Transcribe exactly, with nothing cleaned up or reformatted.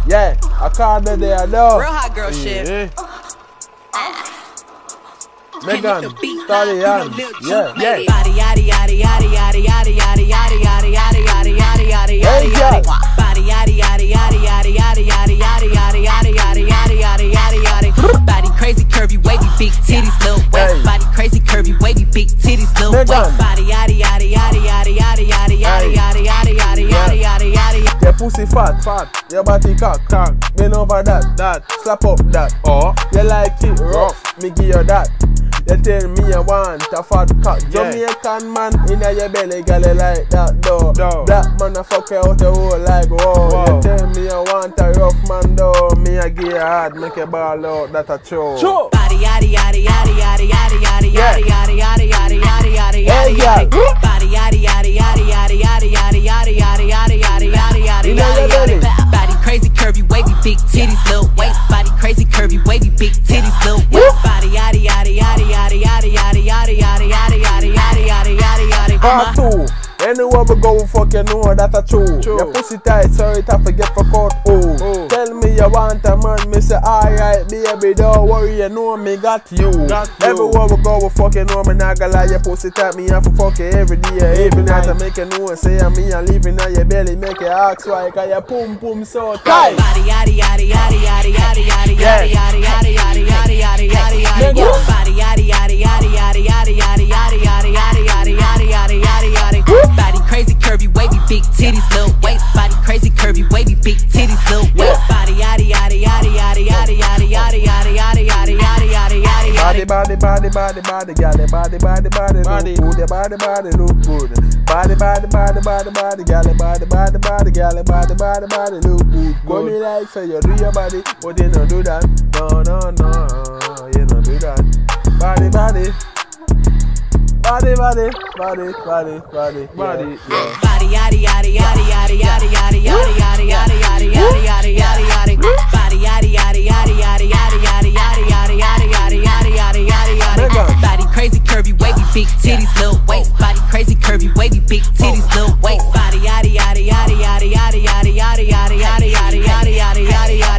Yeah, I called her there, though. Real hot girl shit. Yeah. Megan, Stallion, yeah, yeah. Body yaddy yaddy yaddy yaddy yaddy yaddy yaddy yaddy yaddy yaddy yaddy yaddy yaddy yaddy. Body yaddy yaddy yaddy yaddy yaddy yaddy yaddy yaddy yaddy yaddy yaddy yaddy yaddy yaddy. Body crazy curvy wavy big titties little waist. Body crazy curvy wavy big titties little waist. Body yaddy yaddy yaddy yaddy yaddy yaddy yaddy yaddy yaddy yaddy yaddy yaddy yaddy. Your pussy fat, fat. Your body cock, cock. Bend over that, that. Slap up that. Or you like it rough, me give you that. You tell me you want a fat cock. Yeah. Jamaican man in your belly, girl, you like that though. No. Black man a fuck you out the hole like whoa. Wow. You tell me you want a rough man though. Me a give you hard, make you ball out, that a true. True. Body yaddy yaddy yaddy yaddy yaddy yaddy yaddy yaddy yaddy yaddy yaddy yaddy yaddy yaddy. Body yaddy yaddy yaddy yaddy yaddy yaddy yaddy yaddy yaddy yaddy yaddy yaddy yaddy yaddy. Body crazy curvy wavy big titties little waist. Body crazy curvy wavy big titties little waist. Body yaddy yaddy yaddy yaddy yaddy yaddy yaddy yaddy yaddy yaddy yaddy yaddy yaddy yaddy. Part two. Anywhere we go, fuck you know that's a true. true. Your pussy tight, so it have to get for cut. Oh. oh. Tell me you want a man, me say alright, baby, don't worry, you know me got you. Got you. Everywhere we go, we fuck you know me not gonna lie. Your pussy tight, me have to fuck you every day, every, every night. I make you know, say me and living on your belly, make you ask why, cause your pum pum so tight. Body yaddy yaddy yaddy yaddy yaddy yaddy yaddy yaddy yaddy yaddy yaddy yaddy yaddy yaddy. Body yaddy yaddy yaddy yaddy yaddy yaddy yaddy yaddy yaddy yaddy yaddy yaddy yaddy. Body crazy curvy wavy big titties little waist. Body crazy curvy wavy big titties little waist. Body yaddy yaddy yaddy yaddy yaddy yaddy yaddy yaddy yaddy yaddy yaddy yaddy yaddy. Body body body body body gal, body body body body look good, body body look good. Body body body body body gal, body body body gal, body body body look good. Go me like say you do your body, but you don't do that. No no no, you don't do that. Body body. Body, body, body, body, body, body, yeah. Body yaddy yaddy yaddy yaddy yaddy yaddy yaddy yaddy yaddy yaddy yaddy yaddy yaddy yaddy. Body yaddy yaddy yaddy yaddy yaddy yaddy yaddy yaddy yaddy yaddy yaddy yaddy yaddy yaddy. Body crazy curvy wavy big titties little waist. Body crazy curvy wavy big titties little waist. Body yaddy yaddy yaddy yaddy yaddy yaddy yaddy yaddy yaddy yaddy yaddy yaddy yaddy.